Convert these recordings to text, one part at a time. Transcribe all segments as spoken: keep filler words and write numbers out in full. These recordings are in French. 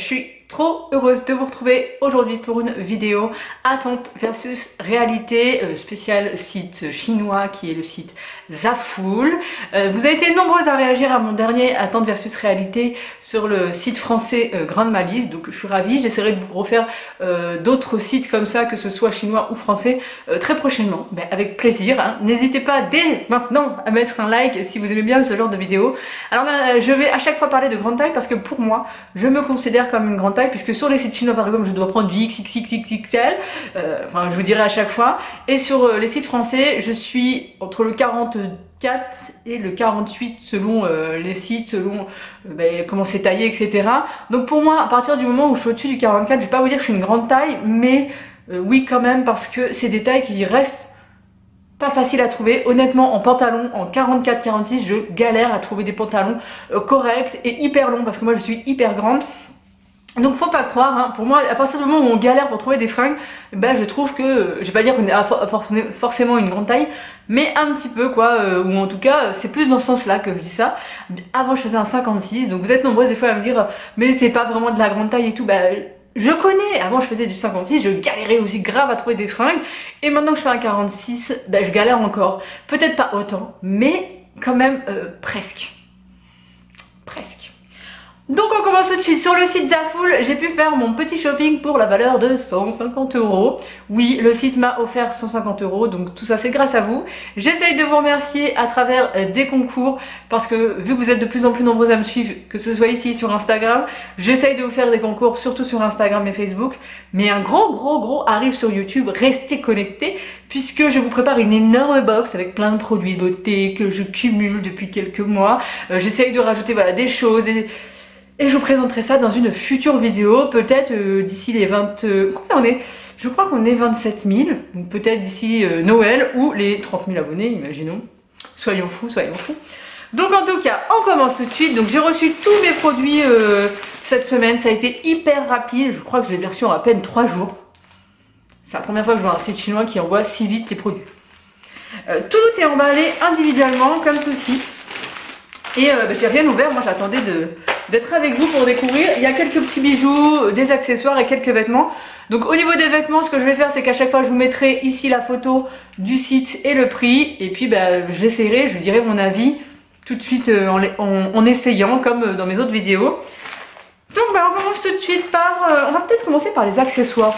suis trop heureuse de vous retrouver aujourd'hui pour une vidéo attente versus réalité euh, spécial site chinois qui est le site Zaful. Euh, vous avez été nombreuses à réagir à mon dernier attente versus réalité sur le site français euh, Grande Malice, donc je suis ravie. J'essaierai de vous refaire euh, d'autres sites comme ça, que ce soit chinois ou français, euh, très prochainement, ben, avec plaisir. Hein. N'hésitez pas dès maintenant à mettre un like si vous aimez bien ce genre de vidéo. Alors ben, je vais à chaque fois parler de grande taille parce que pour moi, je me considère comme une grande taille, puisque sur les sites chinois par exemple je dois prendre du X X X X X L, euh, enfin je vous dirai à chaque fois, et sur euh, les sites français je suis entre le quarante-quatre et le quarante-huit selon euh, les sites, selon euh, ben, comment c'est taillé, etc. Donc pour moi, à partir du moment où je suis au-dessus du quarante-quatre, je vais pas vous dire que je suis une grande taille, mais euh, oui quand même, parce que c'est des tailles qui restent pas facile à trouver. Honnêtement, en pantalon, en quarante-quatre quarante-six, je galère à trouver des pantalons euh, corrects et hyper longs, parce que moi je suis hyper grande. Donc faut pas croire, hein. Pour moi, à partir du moment où on galère pour trouver des fringues, ben je trouve que, je vais pas dire qu'on est forcément une grande taille, mais un petit peu quoi, euh, ou en tout cas c'est plus dans ce sens là que je dis ça. Avant je faisais un cinquante-six, donc vous êtes nombreuses des fois à me dire mais c'est pas vraiment de la grande taille et tout. Ben je connais, avant je faisais du cinquante-six, je galérais aussi grave à trouver des fringues, et maintenant que je fais un quarante-six, ben je galère encore. Peut-être pas autant, mais quand même euh, presque. Presque. Donc on commence tout de suite sur le site Zaful. J'ai pu faire mon petit shopping pour la valeur de cent cinquante euros. Oui, le site m'a offert cent cinquante euros, donc tout ça c'est grâce à vous. J'essaye de vous remercier à travers des concours, parce que vu que vous êtes de plus en plus nombreux à me suivre, que ce soit ici sur Instagram, j'essaye de vous faire des concours, surtout sur Instagram et Facebook. Mais un gros gros gros arrive sur YouTube, restez connectés, puisque je vous prépare une énorme box avec plein de produits de beauté que je cumule depuis quelques mois. Euh, j'essaye de rajouter voilà, des choses et... Et je vous présenterai ça dans une future vidéo, peut-être euh, d'ici les vingt... Euh, combien on est? Je crois qu'on est vingt-sept mille, donc peut-être d'ici euh, Noël ou les trente mille abonnés, imaginons. Soyons fous, soyons fous. Donc en tout cas, on commence tout de suite. Donc j'ai reçu tous mes produits euh, cette semaine, ça a été hyper rapide. Je crois que je les ai reçus en à peine trois jours. C'est la première fois que je vois un site chinois qui envoie si vite les produits. Euh, tout est emballé individuellement, comme ceci. Et euh, bah, j'ai rien ouvert, moi j'attendais de... d'être avec vous pour découvrir. Il y a quelques petits bijoux, des accessoires et quelques vêtements. Donc au niveau des vêtements, ce que je vais faire, c'est qu'à chaque fois je vous mettrai ici la photo du site et le prix, et puis bah, je l'essayerai, je vous dirai mon avis tout de suite euh, en, en, en essayant, comme dans mes autres vidéos. Donc bah, on commence tout de suite par... Euh, on va peut-être commencer par les accessoires.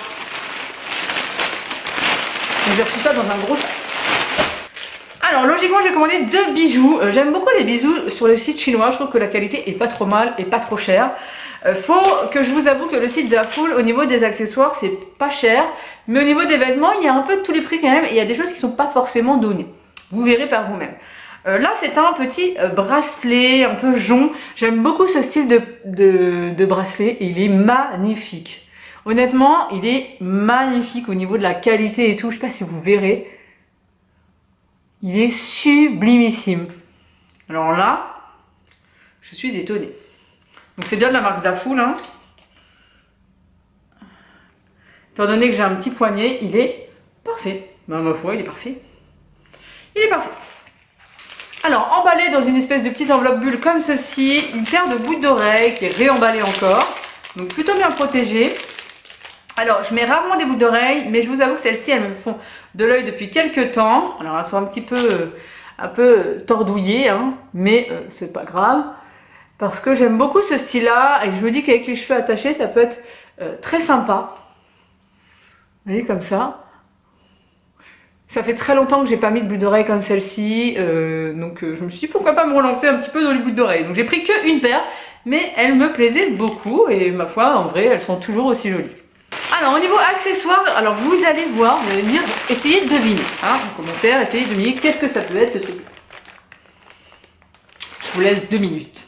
J'ai reçu ça dans un gros sac. Alors logiquement j'ai commandé deux bijoux. euh, J'aime beaucoup les bijoux sur le site chinois. Je trouve que la qualité est pas trop mal et pas trop chère. euh, Faut que je vous avoue que le site Zaful, au niveau des accessoires c'est pas cher, mais au niveau des vêtements il y a un peu de tous les prix quand même, et il y a des choses qui sont pas forcément données. Vous verrez par vous-même. euh, Là c'est un petit euh, bracelet un peu jonc. J'aime beaucoup ce style de, de, de bracelet et il est magnifique. Honnêtement il est magnifique au niveau de la qualité et tout. Je sais pas si vous verrez. Il est sublimissime. Alors là, je suis étonnée. Donc c'est bien de la marque Zaful, hein. Étant donné que j'ai un petit poignet, il est parfait. Ben, ma foi, il est parfait. Il est parfait. Alors, emballé dans une espèce de petite enveloppe bulle comme ceci, une paire de boucles d'oreilles qui est réemballée encore. Donc plutôt bien protégée. Alors, je mets rarement des boucles d'oreilles, mais je vous avoue que celles-ci, elles me font de l'œil depuis quelques temps. Alors, elles sont un petit peu, euh, un peu tordouillées, hein, mais euh, c'est pas grave. Parce que j'aime beaucoup ce style-là, et je me dis qu'avec les cheveux attachés, ça peut être euh, très sympa. Vous voyez, comme ça. Ça fait très longtemps que j'ai pas mis de boucles d'oreilles comme celle-ci, euh, donc euh, je me suis dit pourquoi pas me relancer un petit peu dans les boucles d'oreilles. Donc j'ai pris qu'une paire, mais elles me plaisaient beaucoup, et ma foi, en vrai, elles sont toujours aussi jolies. Alors au niveau accessoires, alors vous allez voir, vous allez me dire, essayez de deviner, hein, en commentaire, essayez de deviner qu'est-ce que ça peut être ce truc. Je vous laisse deux minutes.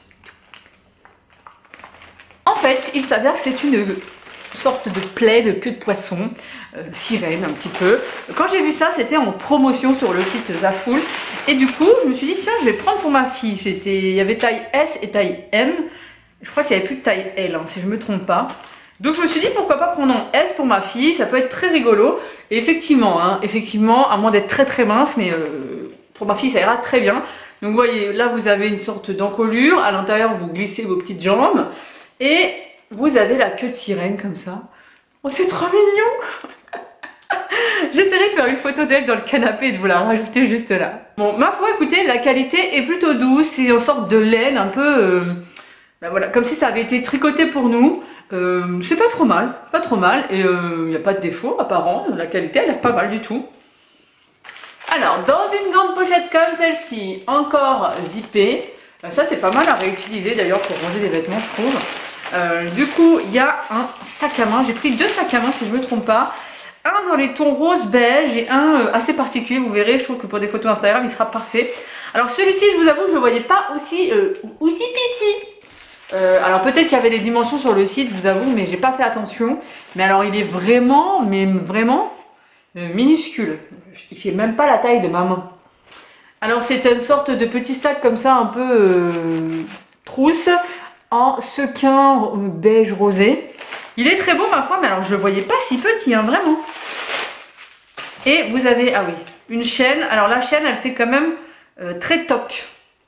En fait, il s'avère que c'est une sorte de plaid, queue de poisson, euh, sirène un petit peu. Quand j'ai vu ça, c'était en promotion sur le site Zaful, et du coup, je me suis dit tiens, je vais prendre pour ma fille. C'était, il y avait taille S et taille M. Je crois qu'il n'y avait plus de taille L, hein, si je me trompe pas. Donc je me suis dit pourquoi pas prendre en S pour ma fille, ça peut être très rigolo. Et effectivement, hein, effectivement, à moins d'être très très mince, mais euh, pour ma fille ça ira très bien. Donc vous voyez, là vous avez une sorte d'encolure, à l'intérieur vous glissez vos petites jambes. Et vous avez la queue de sirène comme ça. Oh, c'est trop mignon. J'essaierai de faire une photo d'elle dans le canapé et de vous la rajouter juste là. Bon, ma foi, écoutez, la qualité est plutôt douce. C'est une sorte de laine un peu... Euh, ben voilà, comme si ça avait été tricoté pour nous. Euh, c'est pas trop mal, pas trop mal. Et il euh, n'y a pas de défaut apparent. La qualité a l'air pas mal du tout. Alors, dans une grande pochette comme celle-ci, encore zippée. Ça, c'est pas mal à réutiliser d'ailleurs pour ranger des vêtements, je trouve. Euh, du coup, il y a un sac à main. J'ai pris deux sacs à main si je ne me trompe pas. Un dans les tons rose beige et un euh, assez particulier. Vous verrez, je trouve que pour des photos Instagram, il sera parfait. Alors celui-ci, je vous avoue que je ne le voyais pas aussi, euh, aussi petit. Euh, alors peut-être qu'il y avait les dimensions sur le site, je vous avoue, mais j'ai pas fait attention. Mais alors il est vraiment, mais vraiment euh, minuscule. Il fait même pas la taille de ma main. Alors c'est une sorte de petit sac comme ça, un peu euh, trousse, en sequin euh, beige rosé. Il est très beau ma foi, mais alors je le voyais pas si petit, hein, vraiment. Et vous avez, ah oui, une chaîne. Alors la chaîne, elle fait quand même euh, très toc.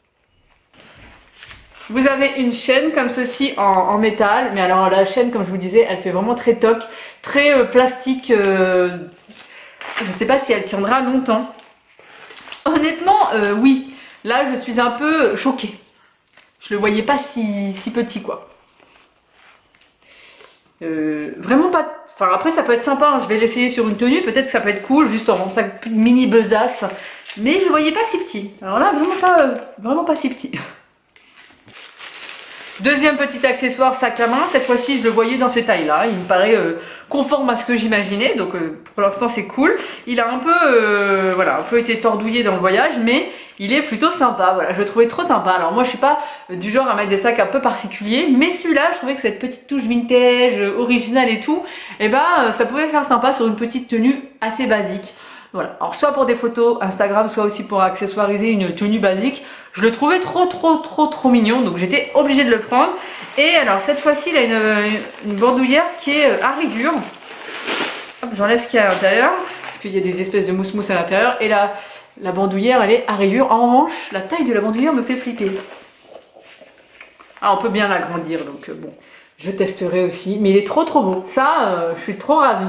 Vous avez une chaîne comme ceci en, en métal, mais alors la chaîne, comme je vous disais, elle fait vraiment très toc, très euh, plastique. Euh, je ne sais pas si elle tiendra longtemps. Honnêtement, euh, oui. Là, je suis un peu choquée. Je le voyais pas si, si petit, quoi. Euh, vraiment pas... Enfin, après, ça peut être sympa. Hein. Je vais l'essayer sur une tenue. Peut-être que ça peut être cool, juste en sac mini besace. Mais je le voyais pas si petit. Alors là, vraiment pas, euh, vraiment pas si petit. Deuxième petit accessoire, sac à main. Cette fois-ci, je le voyais dans ces tailles-là. Il me paraît euh, conforme à ce que j'imaginais. Donc, euh, pour l'instant, c'est cool. Il a un peu, euh, voilà, un peu été tordouillé dans le voyage, mais il est plutôt sympa. Voilà, je le trouvais trop sympa. Alors, moi, je suis pas du genre à mettre des sacs un peu particuliers, mais celui-là, je trouvais que cette petite touche vintage, euh, originale et tout, eh ben, euh, ça pouvait faire sympa sur une petite tenue assez basique. Voilà, alors soit pour des photos Instagram, soit aussi pour accessoiriser une tenue basique. Je le trouvais trop trop trop trop mignon, donc j'étais obligée de le prendre. Et alors cette fois-ci, il a une, une bandoulière qui est à rayures. Hop, j'enlève ce qu'il y a à l'intérieur, parce qu'il y a des espèces de mousse-mousse à l'intérieur. Et la, la bandoulière, elle est à rayures. En revanche, la taille de la bandoulière me fait flipper. Ah, on peut bien l'agrandir, donc euh, bon, je testerai aussi. Mais il est trop trop beau, ça, euh, je suis trop ravie.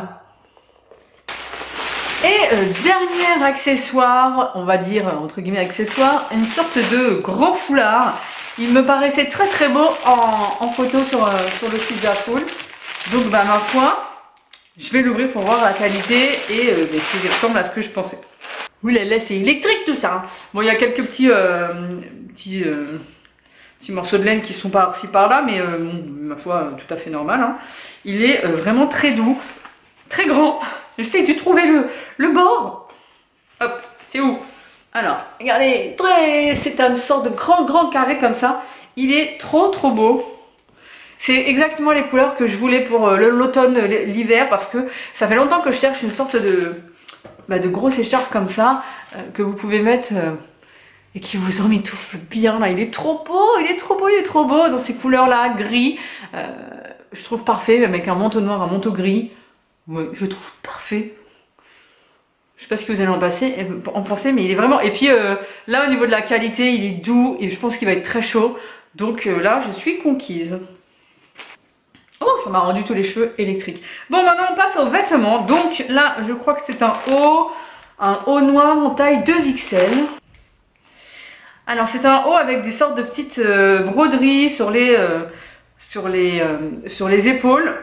Et euh, dernier accessoire, on va dire entre guillemets accessoire, une sorte de grand foulard. Il me paraissait très très beau en, en photo sur, euh, sur le site Zaffoul. Donc bah ma foi, je vais l'ouvrir pour voir la qualité et euh, bah, si il ressemble à ce que je pensais. Oui là, là c'est électrique tout ça. Hein. Bon il y a quelques petits, euh, petits, euh, petits morceaux de laine qui sont par-ci par-là, mais euh, bon, ma foi tout à fait normal. Hein. Il est euh, vraiment très doux, très grand. J'essaie de trouver le, le bord. Hop, c'est où? Alors, regardez, c'est une sorte de grand, grand carré comme ça. Il est trop, trop beau. C'est exactement les couleurs que je voulais pour l'automne, l'hiver, parce que ça fait longtemps que je cherche une sorte de, bah, de grosse écharpe comme ça, euh, que vous pouvez mettre euh, et qui vous emmitoufle bien. Là, il est trop beau, il est trop beau, il est trop beau dans ces couleurs-là, gris. Euh, je trouve parfait, même avec un manteau noir, un manteau gris. Ouais, je trouve parfait. Je sais pas ce que vous allez en, passer, en penser, mais il est vraiment... Et puis euh, là, au niveau de la qualité, il est doux et je pense qu'il va être très chaud. Donc euh, là, je suis conquise. Oh, ça m'a rendu tous les cheveux électriques. Bon, maintenant, on passe aux vêtements. Donc là, je crois que c'est un haut, un haut noir en taille deux X L. Alors, c'est un haut avec des sortes de petites euh, broderies sur les, euh, sur les, euh, sur les épaules.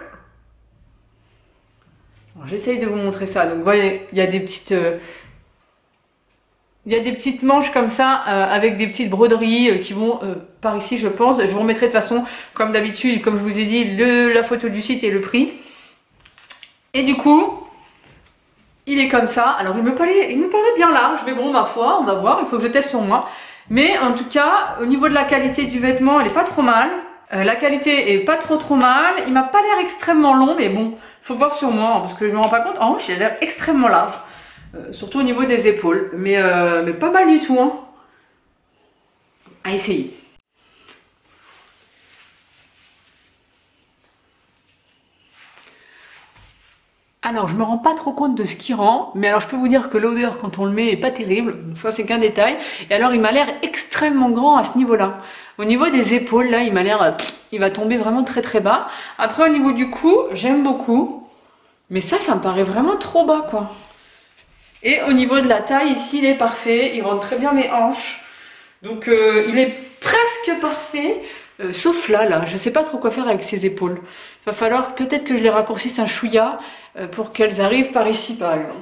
J'essaye de vous montrer ça. Donc vous voyez, il y a des petites, euh, il y a des petites manches comme ça euh, avec des petites broderies euh, qui vont euh, par ici, je pense. Je vous remettrai de toute façon, comme d'habitude, comme je vous ai dit, le, la photo du site et le prix. Et du coup, il est comme ça. Alors il me paraît, il me paraît bien large, mais bon, ma foi, on va voir. Il faut que je teste sur moi. Mais en tout cas, au niveau de la qualité du vêtement, elle est pas trop mal. Euh, la qualité est pas trop trop mal. Il m'a pas l'air extrêmement long, mais bon. Faut voir sur moi, hein, parce que je me rends pas compte. En revanche, il a l'air extrêmement large. Euh, surtout au niveau des épaules. Mais, euh, mais pas mal du tout. Hein. À essayer. Alors je me rends pas trop compte de ce qui rend, mais alors je peux vous dire que l'odeur quand on le met est pas terrible, ça c'est qu'un détail. Et alors il m'a l'air extrêmement grand à ce niveau-là. Au niveau des épaules, là il m'a l'air, il va tomber vraiment très très bas. Après au niveau du cou, j'aime beaucoup, mais ça, ça me paraît vraiment trop bas quoi. Et au niveau de la taille, ici il est parfait, il rentre très bien mes hanches. Donc euh, il est presque parfait. Euh, sauf là, là, je sais pas trop quoi faire avec ces épaules. Il va falloir peut-être que je les raccourcisse un chouïa euh, pour qu'elles arrivent par ici par exemple.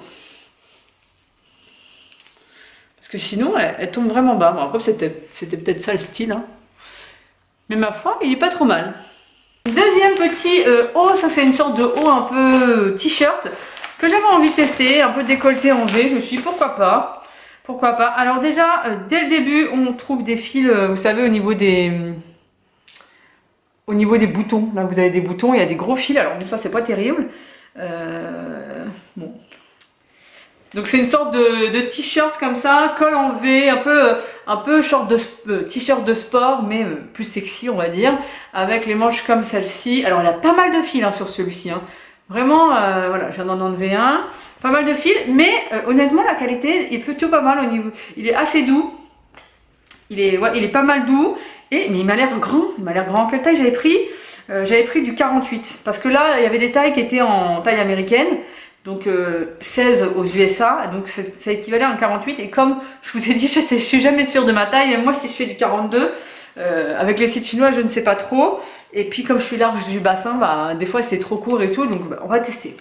Parce que sinon, elles, elles tombent vraiment bas. Bon, après, c'était peut-être ça le style. Hein. Mais ma foi, il est pas trop mal. Deuxième petit euh, haut, ça c'est une sorte de haut un peu t-shirt que j'avais envie de tester, un peu décolleté en V. Je me suis dit pourquoi pas. Pourquoi pas. Alors déjà, euh, dès le début, on trouve des fils, euh, vous savez, au niveau des... Au niveau des boutons, là vous avez des boutons, il y a des gros fils, alors bon, ça c'est pas terrible. Euh, bon. Donc c'est une sorte de, de t-shirt comme ça, col en V, un peu, un peu short de euh, t-shirt de sport, mais euh, plus sexy on va dire, avec les manches comme celle-ci. Alors il y a pas mal de fils hein, sur celui-ci, hein. Vraiment, euh, voilà, je viens d'en enlever un, pas mal de fils, mais euh, honnêtement la qualité est plutôt pas mal au niveau, il est assez doux, il est, ouais, il est pas mal doux. Et, mais il m'a l'air grand, il m'a l'air grand. Quelle taille j'avais pris? euh, J'avais pris du quarante-huit. Parce que là, il y avait des tailles qui étaient en taille américaine. Donc euh, seize aux U S A. Donc ça équivalait à un quarante-huit. Et comme je vous ai dit, je ne suis jamais sûre de ma taille. Même moi, si je fais du quarante-deux, euh, avec les sites chinois, je ne sais pas trop. Et puis comme je suis large du bassin, bah, des fois c'est trop court et tout. Donc bah, on va tester.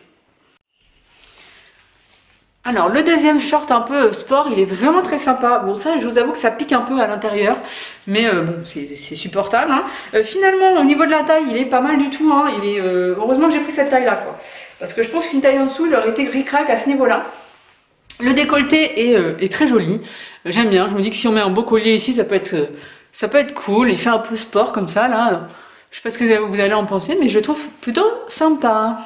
Alors le deuxième short un peu sport, il est vraiment très sympa. Bon ça je vous avoue que ça pique un peu à l'intérieur, mais euh, bon c'est supportable. Hein. Euh, finalement au niveau de la taille il est pas mal du tout. Hein. Il est, euh, heureusement que j'ai pris cette taille là quoi. Parce que je pense qu'une taille en dessous il aurait été ric-rac à ce niveau là. Le décolleté est, euh, est très joli. Euh, J'aime bien, je me dis que si on met un beau collier ici ça peut être, euh, ça peut être cool. Il fait un peu sport comme ça là. Je sais pas ce que vous allez en penser mais je le trouve plutôt sympa.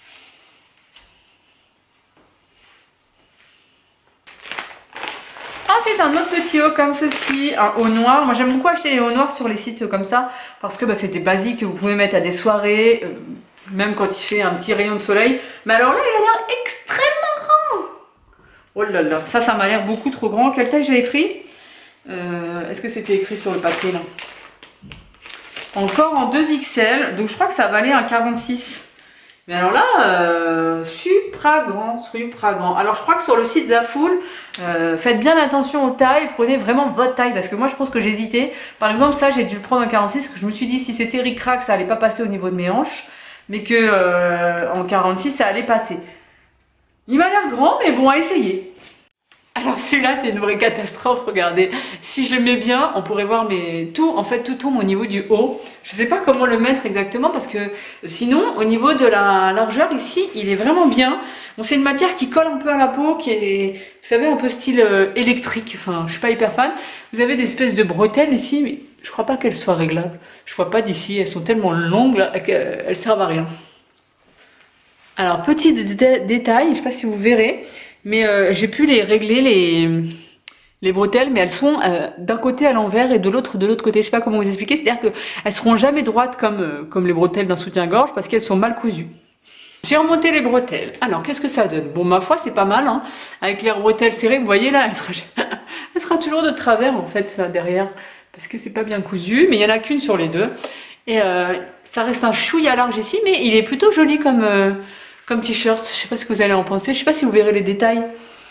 Ensuite un autre petit haut comme ceci, un haut noir. Moi j'aime beaucoup acheter les hauts noirs sur les sites comme ça parce que bah, c'est des basiques que vous pouvez mettre à des soirées, euh, même quand il fait un petit rayon de soleil. Mais alors là il a l'air extrêmement grand. Oh là là, ça ça m'a l'air beaucoup trop grand. Quelle taille j'avais pris? euh, Est-ce que c'était écrit sur le papier là? Encore en deux X L, donc je crois que ça valait un quarante-six. Mais alors là, euh, supra grand, supra grand. Alors je crois que sur le site Zaful, euh, faites bien attention aux tailles, prenez vraiment votre taille parce que moi je pense que j'hésitais. Par exemple ça j'ai dû le prendre en quarante-six parce que je me suis dit si c'était ric-rac ça allait pas passer au niveau de mes hanches, mais que euh, en quarante-six ça allait passer. Il m'a l'air grand mais bon à essayer. Alors celui-là c'est une vraie catastrophe, regardez, si je le mets bien on pourrait voir mes... tout, en fait tout tombe au niveau du haut. Je sais pas comment le mettre exactement parce que sinon au niveau de la largeur ici il est vraiment bien. Bon c'est une matière qui colle un peu à la peau, qui est, vous savez, un peu style euh, électrique, enfin je suis pas hyper fan. Vous avez des espèces de bretelles ici mais je crois pas qu'elles soient réglables. Je vois pas d'ici, elles sont tellement longues là qu'elles servent à rien. Alors petit dé détail, je sais pas si vous verrez, mais euh, j'ai pu les régler les, les bretelles, mais elles sont euh, d'un côté à l'envers et de l'autre de l'autre côté. Je sais pas comment vous expliquer, c'est-à-dire qu'elles seront jamais droites comme, euh, comme les bretelles d'un soutien-gorge parce qu'elles sont mal cousues. J'ai remonté les bretelles. Alors qu'est-ce que ça donne? Bon ma foi c'est pas mal, hein. Avec les bretelles serrées, vous voyez là, elle sera, elle sera toujours de travers en fait là, derrière parce que c'est pas bien cousu, mais il y en a qu'une sur les deux. Et euh, ça reste un chouïa large ici, mais il est plutôt joli comme... Euh, comme t-shirt, je sais pas ce que vous allez en penser, je sais pas si vous verrez les détails.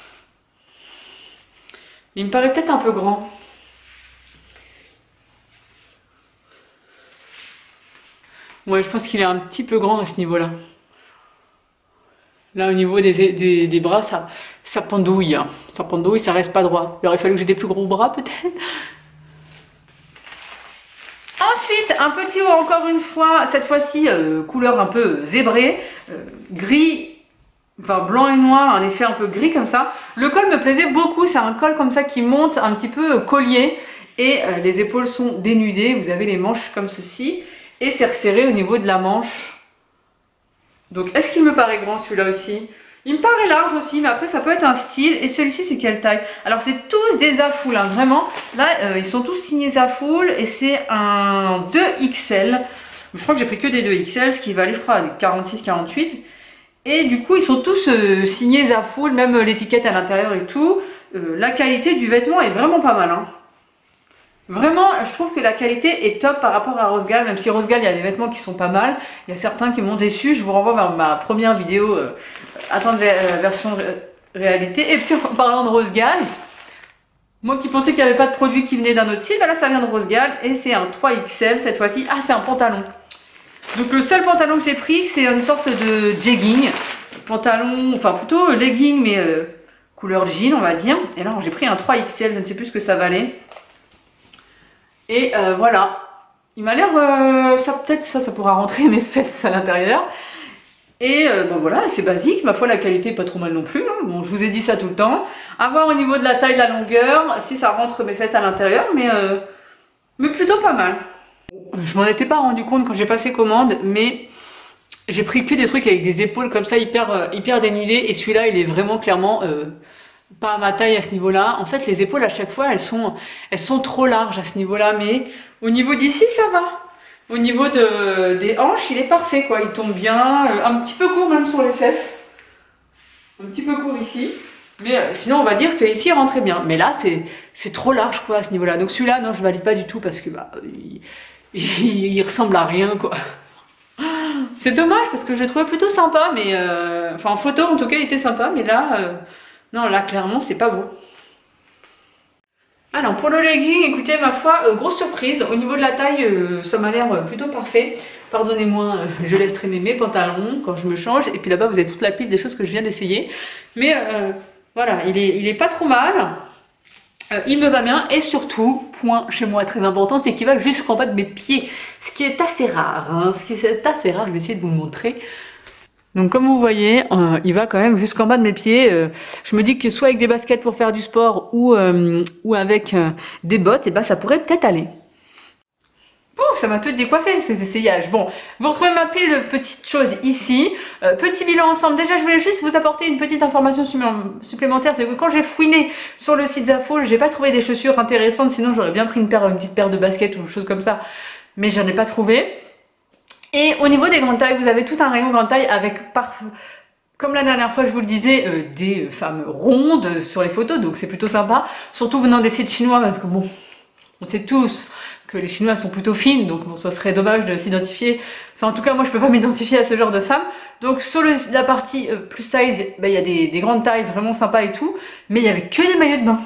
Il me paraît peut-être un peu grand. Ouais, je pense qu'il est un petit peu grand à ce niveau-là. Là, au niveau des, des, des bras, ça, ça pendouille. Hein. Ça pendouille, ça reste pas droit. Il aurait fallu que j'ai des plus gros bras, peut-être. Ensuite, un petit haut encore une fois, cette fois-ci euh, couleur un peu zébrée, euh, gris, enfin blanc et noir, un effet un peu gris comme ça. Le col me plaisait beaucoup, c'est un col comme ça qui monte un petit peu euh, collier et euh, les épaules sont dénudées, vous avez les manches comme ceci et c'est resserré au niveau de la manche. Donc est-ce qu'il me paraît grand celui-là aussi? Il me paraît large aussi, mais après ça peut être un style. Et celui-ci c'est quelle taille? Alors c'est tous des Zaful, hein, vraiment. Là euh, ils sont tous signés Zaful et c'est un deux X L. Je crois que j'ai pris que des deux X L, ce qui va aller je crois à quarante-six quarante-huit. Et du coup ils sont tous euh, signés Zaful, même l'étiquette à l'intérieur et tout. Euh, la qualité du vêtement est vraiment pas mal, hein. Vraiment, je trouve que la qualité est top par rapport à Rosegal, même si Rosegal, il y a des vêtements qui sont pas mal. Il y a certains qui m'ont déçu. Je vous renvoie vers ma première vidéo, euh, attendre la version ré réalité. Et puis en parlant de Rosegal, moi qui pensais qu'il n'y avait pas de produit qui venait d'un autre site, bah là ça vient de Rosegal et c'est un trois X L cette fois-ci. Ah, c'est un pantalon. Donc le seul pantalon que j'ai pris, c'est une sorte de jegging. Pantalon, enfin plutôt legging, mais euh, couleur jean, on va dire. Et là, j'ai pris un trois X L, je ne sais plus ce que ça valait. Et euh, voilà, il m'a l'air, euh, ça peut-être ça, ça pourra rentrer mes fesses à l'intérieur. Et euh, bon voilà, c'est basique, ma foi la qualité est pas trop mal non plus, hein. Bon, je vous ai dit ça tout le temps. À voir au niveau de la taille, de la longueur, si ça rentre mes fesses à l'intérieur, mais, euh, mais plutôt pas mal. Je m'en étais pas rendu compte quand j'ai passé commande, mais j'ai pris que des trucs avec des épaules comme ça hyper, euh, hyper dénudées, et celui-là il est vraiment clairement... Euh, pas à ma taille à ce niveau-là. En fait, les épaules à chaque fois, elles sont, elles sont trop larges à ce niveau-là, mais au niveau d'ici, ça va. Au niveau de, des hanches, il est parfait, quoi. Il tombe bien, euh, un petit peu court même sur les fesses. Un petit peu court ici. Mais euh, sinon, on va dire que ici, il rentrait bien. Mais là, c'est, c'est trop large, quoi, à ce niveau-là. Donc celui-là, non, je valide pas du tout parce que bah, il, il, il ressemble à rien, quoi. C'est dommage parce que je le trouvais plutôt sympa, mais euh, enfin en photo, en tout cas, il était sympa, mais là. Euh, Non, là, clairement, c'est pas beau. Alors, pour le legging, écoutez, ma foi, euh, grosse surprise. Au niveau de la taille, euh, ça m'a l'air euh, plutôt parfait. Pardonnez-moi, euh, je laisse traîner mes pantalons quand je me change. Et puis là-bas, vous avez toute la pile des choses que je viens d'essayer. Mais euh, voilà, il est, il est pas trop mal. Euh, il me va bien. Et surtout, point chez moi très important, c'est qu'il va jusqu'en bas de mes pieds. Ce qui est assez rare. Hein, ce qui est assez rare, je vais essayer de vous le montrer. Donc comme vous voyez, euh, il va quand même jusqu'en bas de mes pieds. Euh, je me dis que soit avec des baskets pour faire du sport ou, euh, ou avec euh, des bottes, et ben ça pourrait peut-être aller. Bon, ça m'a tout décoiffé ces essayages. Bon, vous retrouvez ma pile de petites choses ici. Euh, petit bilan ensemble. Déjà, je voulais juste vous apporter une petite information supplémentaire. C'est que quand j'ai fouiné sur le site Zaful, j'ai pas trouvé des chaussures intéressantes. Sinon, j'aurais bien pris une paire, une petite paire de baskets ou une chose comme ça. Mais j'en ai pas trouvé. Et au niveau des grandes tailles, vous avez tout un rayon grande taille avec, par... comme la dernière fois je vous le disais, euh, des femmes rondes sur les photos, donc c'est plutôt sympa. Surtout venant des sites chinois, parce que bon, on sait tous que les Chinois sont plutôt fines, donc bon, ça serait dommage de s'identifier. Enfin, en tout cas, moi je peux pas m'identifier à ce genre de femmes. Donc sur le, la partie euh, plus size, bah, il y a des, des grandes tailles vraiment sympas et tout, mais il y avait que des maillots de bain.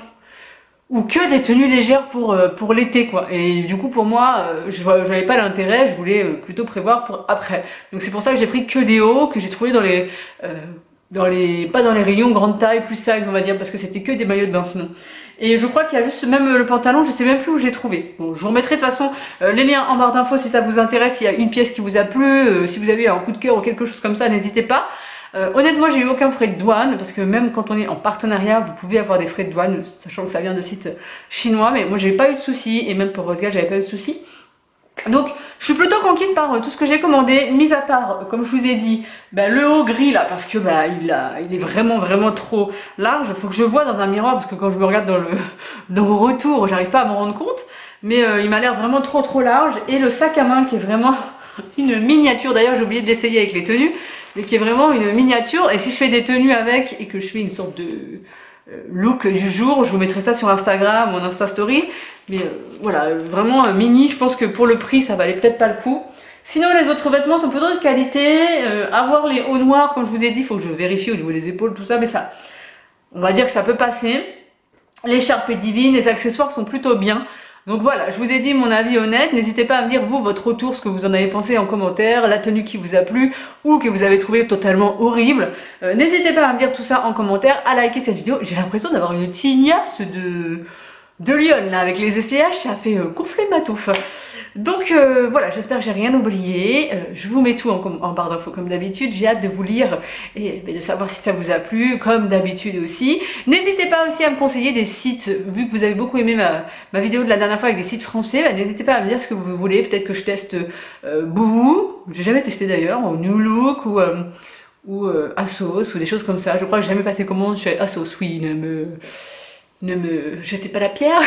Ou que des tenues légères pour, euh, pour l'été, quoi. Et du coup, pour moi, euh, je n'avais pas l'intérêt, je voulais euh, plutôt prévoir pour après. Donc c'est pour ça que j'ai pris que des hauts, que j'ai trouvé dans les, euh, dans les, pas dans les rayons grande taille, plus size, on va dire, parce que c'était que des maillots de bain sinon. Et je crois qu'il y a juste même le pantalon, je sais même plus où je l'ai trouvé. Bon, je vous remettrai de toute façon euh, les liens en barre d'infos si ça vous intéresse, s'il y a une pièce qui vous a plu, euh, si vous avez un coup de cœur ou quelque chose comme ça, n'hésitez pas. Euh, honnêtement, j'ai eu aucun frais de douane parce que même quand on est en partenariat, vous pouvez avoir des frais de douane, sachant que ça vient de sites chinois. Mais moi, j'ai pas eu de soucis et même pour Rosegal, j'avais pas eu de soucis. Donc, je suis plutôt conquise par euh, tout ce que j'ai commandé, mis à part, euh, comme je vous ai dit, bah, le haut gris là, parce que bah, il, a, il est vraiment vraiment trop large. Il faut que je vois dans un miroir parce que quand je me regarde dans le, dans le retour, j'arrive pas à m'en rendre compte. Mais euh, il m'a l'air vraiment trop trop large. Et le sac à main qui est vraiment une miniature. D'ailleurs, j'ai oublié d'essayer avec les tenues. Mais qui est vraiment une miniature. Et si je fais des tenues avec et que je fais une sorte de euh, look du jour, je vous mettrai ça sur Instagram, mon Insta Story. Mais euh, voilà, vraiment euh, mini, je pense que pour le prix, ça valait peut-être pas le coup. Sinon, les autres vêtements sont plutôt de qualité. Euh, avoir les hauts noirs, comme je vous ai dit, il faut que je vérifie au niveau des épaules, tout ça. Mais ça, on va dire que ça peut passer. L'écharpe est divine, les accessoires sont plutôt bien. Donc voilà, je vous ai dit mon avis honnête. N'hésitez pas à me dire vous, votre retour, ce que vous en avez pensé en commentaire, la tenue qui vous a plu ou que vous avez trouvé totalement horrible. Euh, N'hésitez pas à me dire tout ça en commentaire, à liker cette vidéo. J'ai l'impression d'avoir une tignasse de, de Lyon là, avec les essayages, ça a fait euh, gonfler ma touffe. Donc euh, voilà, j'espère que j'ai rien oublié. Euh, je vous mets tout en, en barre d'infos comme d'habitude. J'ai hâte de vous lire et de savoir si ça vous a plu, comme d'habitude aussi. N'hésitez pas aussi à me conseiller des sites, vu que vous avez beaucoup aimé ma, ma vidéo de la dernière fois avec des sites français. Bah, n'hésitez pas à me dire ce que vous voulez. Peut-être que je teste euh, Boohoo, j'ai jamais testé d'ailleurs, ou New Look, ou, euh, ou euh, Asos, ou des choses comme ça. Je crois que j'ai jamais passé commande chez Asos. Oui, ne me, ne me jetez pas la pierre.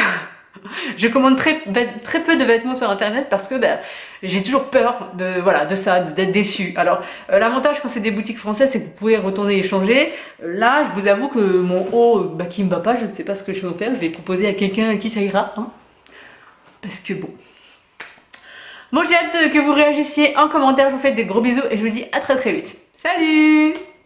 Je commande très, très peu de vêtements sur internet parce que ben, j'ai toujours peur de, voilà, de ça, d'être déçue. Alors euh, l'avantage quand c'est des boutiques françaises, c'est que vous pouvez retourner et changer. Là, je vous avoue que mon haut bah, qui me va pas, je ne sais pas ce que je vais en faire. Je vais proposer à quelqu'un à qui ça ira. Hein, parce que bon. Bon, j'ai hâte que vous réagissiez en commentaire. Je vous fais des gros bisous et je vous dis à très très vite. Salut!